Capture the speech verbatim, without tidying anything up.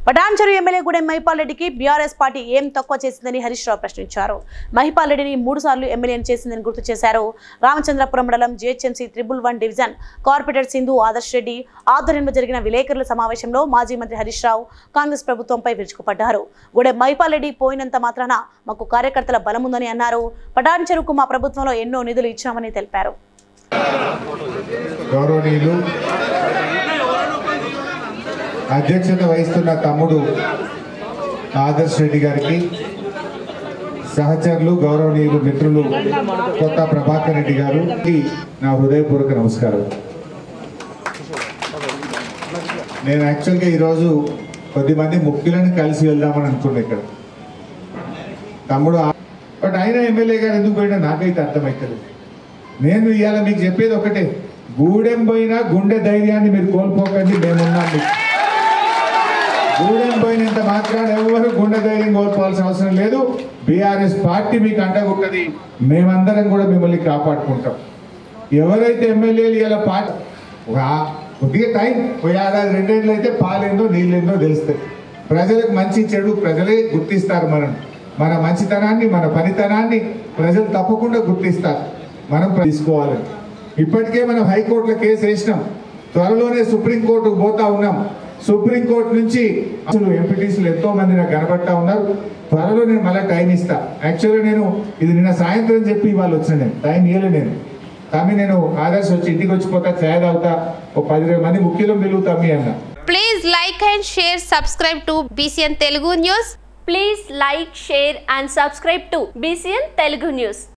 Patancheru MLA Gudem Mahipal రెడ్డికి BRS party ఏం తక్కువ చేసిందని హరీష్ రావు ప్రశ్నించారు. మహిపాల్ రెడ్డిని మూడు సార్లు ఎమ్మెల్యేని చేసిందని గుర్తు చేశారు. రామచంద్రపురం మండలం GHMC triple one division corporator Sindhu Adarsh Reddy ఆధ్వర్యంలో జరిగిన విలేకరుల సమావేశంలో మాజీ మంత్రి హరీష్ రావు కాంగ్రెస్ ప్రభుత్వంపై విరుచుకుపడ్డారు. గూడెం మహిపాల్ రెడ్డి పోయినంత మాత్రాన మాకు కార్యకర్తల బలముందని అన్నారు. పటాన్చెరుకు మా ప్రభుత్వంలో ఎన్నో నిధులు ఇచ్చామని తెలిపారు. అధ్యక్షత వహిస్తున్న తమ్ముడు ఆదర్శ్ రెడ్డి గారికి, సహచరులు గౌరవనీయులు మిత్రులు కొత్త ప్రభాకర్ రెడ్డి గారు నా హృదయపూర్వక నమస్కారం. నేను యాక్చువల్గా ఈరోజు కొద్దిమంది ముఖ్యులను కలిసి వెళ్దామని అనుకున్నా ఇక్కడ తమ్ముడు. బట్ ఆయన ఎమ్మెల్యే గారు ఎందుకు పోయినా నాకైతే అర్థమవుతుంది. నేను ఇవాళ మీకు చెప్పేది ఒకటే, గూడెం పోయినా గుండె ధైర్యాన్ని మీరు కోల్పోకండి, మేమున్నాం. మీకు గూడెం పోయినంత మాత్రాన ఎవరు గుండె ధైర్యం కోల్పోవాల్సిన అవసరం లేదు. బీఆర్ఎస్ పార్టీ మీకు అండగుంటది. మేమందరం కూడా మిమ్మల్ని కాపాడుకుంటాం. ఎవరైతే ఎమ్మెల్యేలు ఇలా పార్టీ కొద్దిగా టైం ఓ ఏడాది రెండేళ్ళు అయితే పాలేందో నీళ్ళేందో తెలుస్తాయి. ప్రజలకు మంచి చెడు ప్రజలే గుర్తిస్తారు. మనం మన మంచితనాన్ని మన పనితనాన్ని ప్రజలు తప్పకుండా గుర్తిస్తారు. మనం తీసుకోవాలి. ఇప్పటికే మనం హైకోర్టులో కేసు వేసినాం. త్వరలోనే సుప్రీంకోర్టుకు పోతా ఉన్నాం. సుప్రీంకోర్టు నుంచి అసలు ఎంపీటీసీలు ఎంతో మంది నాకు కనబడతా ఉన్నారు. త్వరలో నేను మళ్ళీ టైం ఇస్తా. యాక్చువల్గా నేను ఇది నిన్న సాయంత్రం చెప్పి ఇవాళ వచ్చిన, నేను టైం ఇవ్వలే. నేను తమ్మి నేను ఆదర్శ వచ్చి ఇంటికి వచ్చిపోతా, ఛాయ్ తాగుతా, ఒక పదిహేను మంది ముఖ్యులను పిలువు తమ్మి అన్న. Please like and share, subscribe to BCN Telugu news. Please like, share and subscribe to BCN Telugu news.